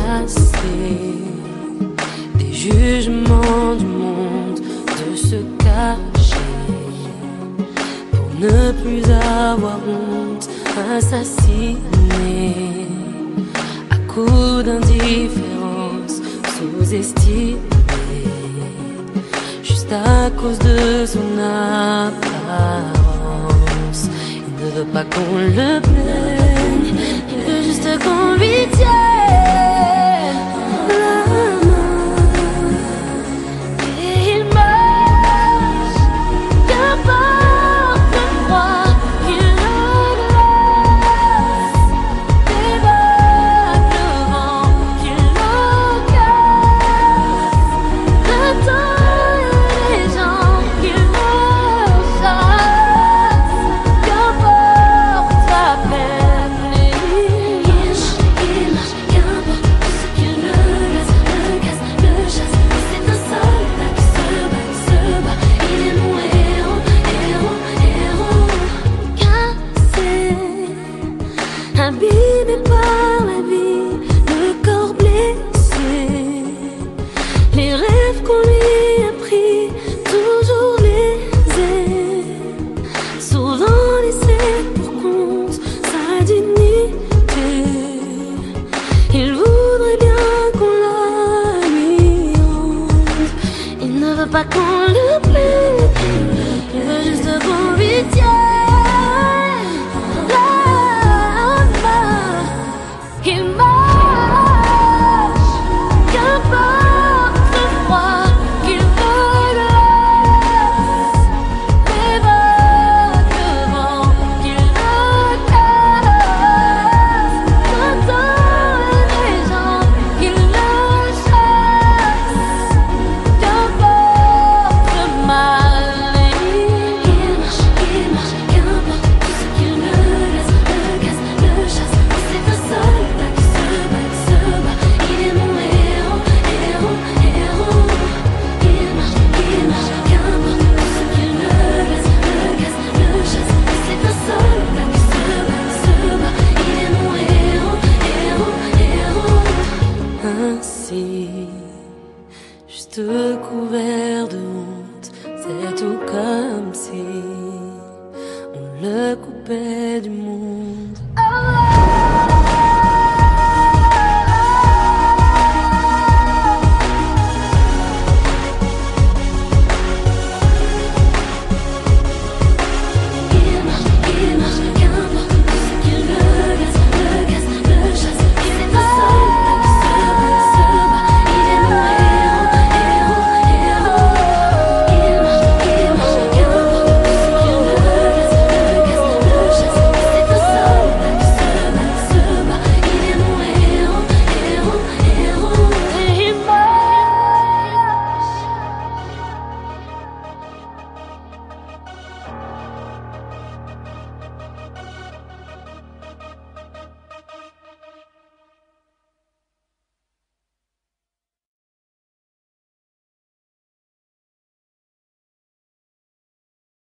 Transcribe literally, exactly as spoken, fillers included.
effacer des jugements du monde, de se cacher pour ne plus avoir honte, assassiné à coups d'indifférence, sous-estimé juste à cause de son apparence. Il ne veut pas qu'on le plaigne, il veut juste qu'on lui tienne la main. Et il marche, qu'importe le froid qu'il le glace, débarque le vent qu'il le casse, le temps et les gens qu'il le chasse, qu'importe sa peine. Il marche, il marche, qu'importe tout ce qu'il le laisse, le casse, le chasse. C'est un soldat qui se bat, qui se bat. Il est mon héros, héros, héros. Cassé, abîmé par la vie, le corps blessé, les rêves qu'on lui a pris, toujours lésés, souvent laissé pour compte sa dignité. Il voudrait bien qu'on la lui rende. Il ne veut pas qu'on le plaise, il veut juste qu'on lui tienne la main. Il marche, qu'importe le froid qu'il me glace, débarque le vent qu'il le casse, le temps et les gens qu'il le chasse, qu'importe le mal. Il marche, il marche, qu'importe tout ce qu'il me laisse, le casse, le chasse. C'est un soldat qui se bat, qui se bat. Il est mon héros, héros, héros. Il marche, il marche, qu'importe tout ce qu'il me laisse, le casse, le chasse. C'est un soldat qui se bat, qui se bat. Il est mon héros, héros, héros. Ainsi, juste couvert de honte, c'est tout comme si on le coupait du monde.